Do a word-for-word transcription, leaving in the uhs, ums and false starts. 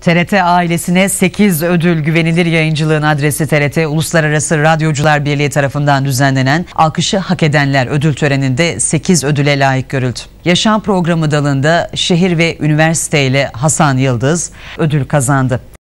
T R T ailesine sekiz ödül. Güvenilir yayıncılığın adresi T R T Uluslararası Radyocular Birliği tarafından düzenlenen Alkışı Hak Edenler ödül töreninde sekiz ödüle layık görüldü. Yaşam programı dalında şehir ve üniversite ile Hasan Yıldız ödül kazandı.